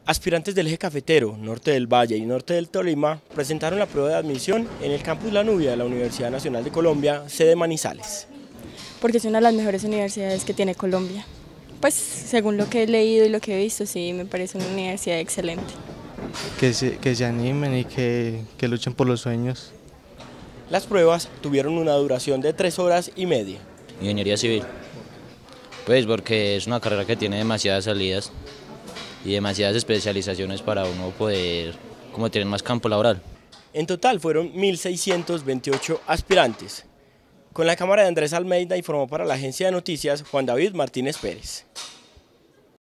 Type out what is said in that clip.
Aspirantes del eje cafetero, norte del Valle y norte del Tolima presentaron la prueba de admisión en el campus La Nubia de la Universidad Nacional de Colombia, sede Manizales. Porque es una de las mejores universidades que tiene Colombia. Pues según lo que he leído y lo que he visto, sí, me parece una universidad excelente. Que se animen y que luchen por los sueños. Las pruebas tuvieron una duración de 3 horas y media. Ingeniería civil, pues porque es una carrera que tiene demasiadas salidas y demasiadas especializaciones para uno poder tener más campo laboral. En total fueron 1.628 aspirantes. Con la cámara de Andrés Almeida informó para la agencia de noticias Juan David Martínez Pérez.